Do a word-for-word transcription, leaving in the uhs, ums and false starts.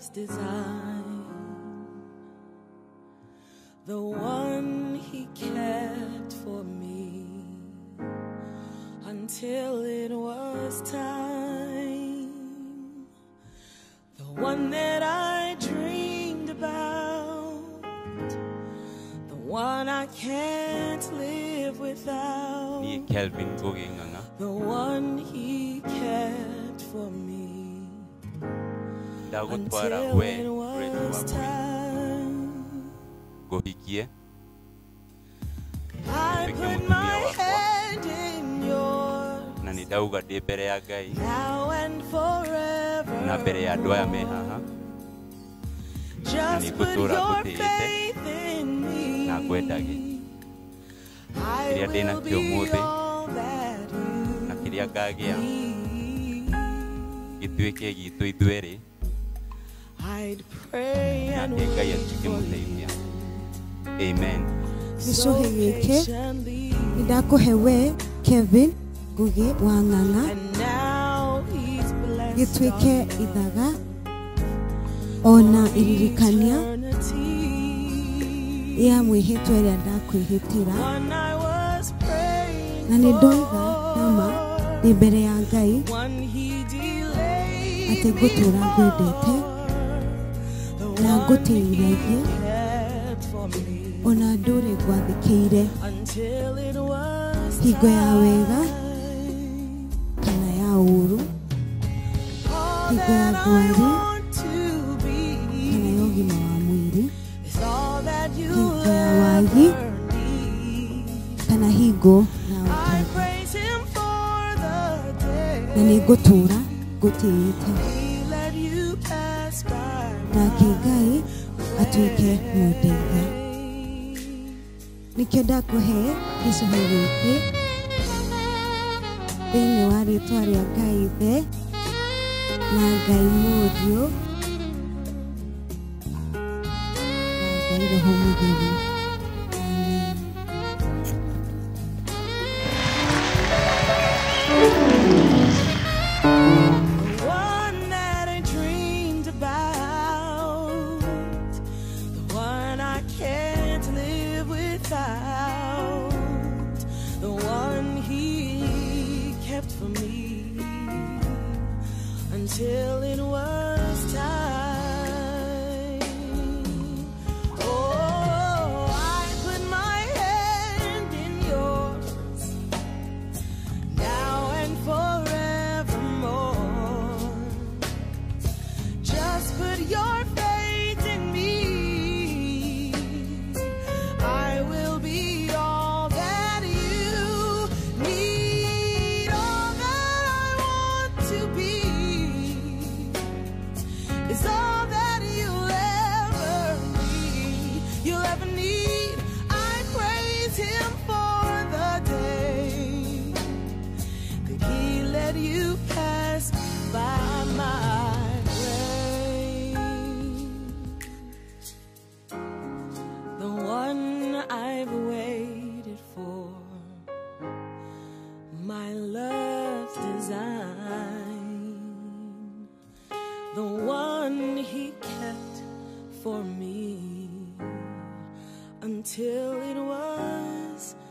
design, the one he kept for me until it was time, the one that I dreamed about, the one I can't live without, the one he kept for me until it was time. I put my hand in yours now and forever. Just put your faith in me. I will be all that you need. I'd pray and wait for you. Amen. Idako hewe Kevin gugi wanganga gitwike idaga ona iririkania ya mwihitwa ria ndakwihitira na nindoiga kama ni mbere ya Ngai ati gutura ngwendete na ngutiragie ona ndure gwathikire hingo ya wega kana ya uru, hingo ya ngwari kana ya ũgima wa mwĩrĩ, hingo ya wagi kana hingo ya ũtonga, na nĩ ngũtũra ngũtĩĩte nake Ngai atuĩke mũndeithia. Nikio ndakuhe gĩcũhĩ gĩkĩ thĩinĩ wa rĩĩtwa rĩa Ngai Ithe na Ngai Mũriũ na Ngai Roho Mũtheru. Till it was time. Oh, I put my hand in yours now and forevermore. Just put your faith in me. I will be all that you need, all that I want to be. It's all that you'll ever need, you'll ever need. I praise him for the day that he let you pass by my way. The one I've waited for, my love's design, the one he kept for me until it was